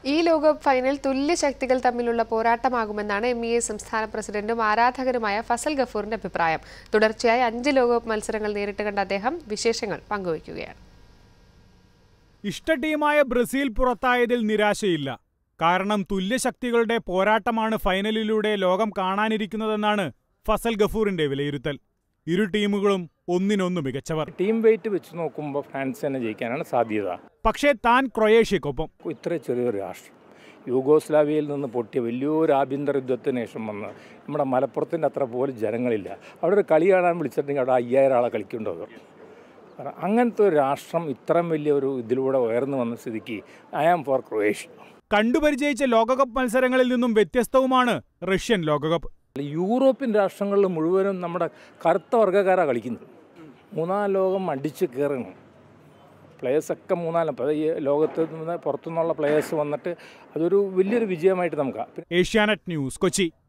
ഈ ലോകകപ്പ് ഫൈനൽ തുല്യ ശക്തികൾ തമ്മിലുള്ള പോരാട്ടമാകുമെന്നാണ് MEA സംസ്ഥാന പ്രസിഡന്റും ആരാധകരുമായ ഫസൽ ഗഫൂറിന്റെ അഭിപ്രായം. തുടർച്ചയായി 5 ലോകകപ്പ് മത്സരങ്ങൾ നേരിട്ട് കണ്ട അദ്ദേഹം വിശേഷങ്ങൾ പങ്കുവയ്ക്കുകയാണ്. ഇഷ്ട ടീമായ ബ്രസീൽ പുറത്തായതിൽ നിരാശയില്ല. കാരണം തുല്യശക്തികളുടെ പോരാട്ടമാണ് ഫൈനലിലൂടെ ലോകം കാണാനിരിക്കുന്നതെന്നാണ് ഫസൽ ഗഫൂറിന്റെ വിലയിരുത്തൽ. ഇരു ടീമുകളും ഒന്നിനൊന്ന് മികച്ചവർ. ടീം വെയിറ്റ് വെച്ച് നോക്കുമ്പോൾ ഫ്രാൻസ് തന്നെ ജയിക്കാനാണ് സാധ്യത. പക്ഷേ താൻ ക്രൊയേഷ്യക്കൊപ്പം. ഇത്ര ചെറിയൊരു രാഷ്ട്രം യൂഗോസ്ലാവിയയിൽ നിന്ന് പൊട്ടിയ വലിയൊരു ആഭ്യന്തര യുദ്ധത്തിന് ശേഷം വന്ന് നമ്മുടെ മലപ്പുറത്തിൻ്റെ അത്ര പോലും ജനങ്ങളില്ല. അവിടെ ഒരു കളി കാണാൻ വിളിച്ചിട്ടുണ്ടെങ്കിൽ അവിടെ 5000 ആളെ കളിക്കുന്നുണ്ടോ? അങ്ങനത്തെ ഒരു രാഷ്ട്രം ഇത്രയും വലിയൊരു ഇതിലൂടെ ഉയർന്നു വന്ന സ്ഥിതിക്ക് ഐ ആം ഫോർ ക്രൊയേഷ്യ. കണ്ടുപരിചയിച്ച ലോകകപ്പ് മത്സരങ്ങളിൽ നിന്നും വ്യത്യസ്തവുമാണ് റഷ്യൻ ലോകകപ്പ്. യൂറോപ്യൻ രാഷ്ട്രങ്ങളിൽ മുഴുവനും നമ്മുടെ കറുത്ത വർഗ്ഗക്കാരാണ് കളിക്കുന്നത്. 3-ാം ലോകം അടിച്ച് കയറണം. പ്ലേയേഴ്സൊക്കെ 3-4 ഈ ലോകത്ത് നിന്ന് പുറത്തുനിന്നുള്ള പ്ലേയേഴ്സ് വന്നിട്ട് അതൊരു വലിയൊരു വിജയമായിട്ട് നമുക്ക്. ഏഷ്യാനെറ്റ് ന്യൂസ്, കൊച്ചി.